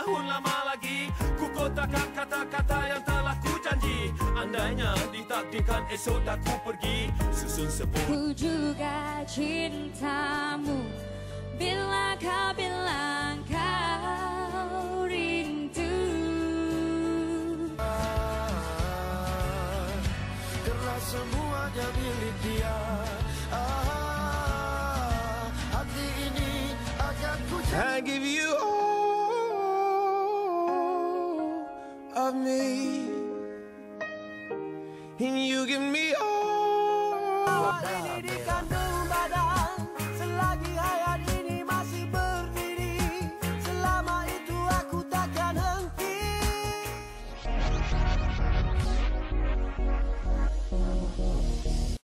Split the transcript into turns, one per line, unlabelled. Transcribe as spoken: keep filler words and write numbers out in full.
tahun lama lagi ku kotakan kata-kata yang telah ku janji. Andainya ditakdirkan esok tak ku pergi, susun sebut
ku juga cintamu bila kau bilang kau rindu.
Karena semuanya milik dia. Ah, hati ini akan ku I give you all of me, and you give me all.
Ini di kandung